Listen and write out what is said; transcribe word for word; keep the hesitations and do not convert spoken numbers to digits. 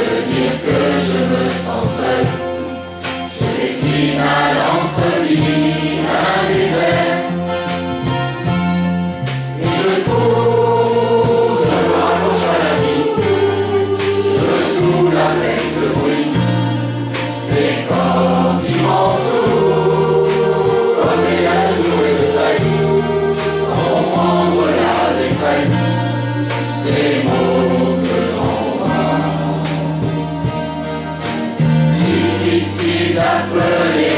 dire que je me sens seul. Je dessine à l'encre vive un désert. Et je cours, je me raccroche à la vie. Je me saoule avec le bruit des corps qui m'entourent, comme des amours et de tresse, sans comprendre la détresse des mots que j'envoie. Difficile d'appeler